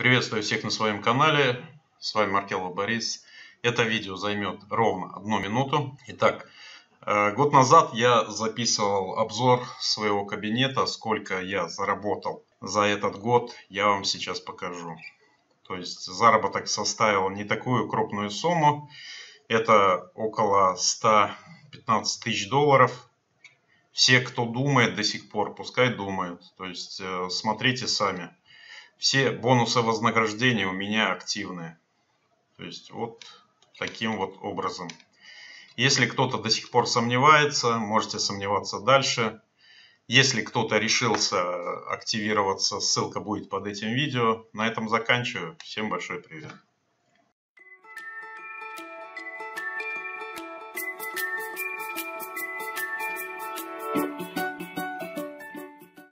Приветствую всех на своем канале. С вами Маркелов Борис. Это видео займет ровно 1 минуту. Итак, год назад я записывал обзор своего кабинета. Сколько я заработал за этот год, я вам сейчас покажу. То есть заработок составил не такую крупную сумму. Это около 115 тысяч долларов. Все, кто думает до сих пор, пускай думают. То есть смотрите сами. Все бонусы вознаграждения у меня активные. То есть вот таким вот образом. Если кто-то до сих пор сомневается, можете сомневаться дальше. Если кто-то решился активироваться, ссылка будет под этим видео. На этом заканчиваю. Всем большой привет.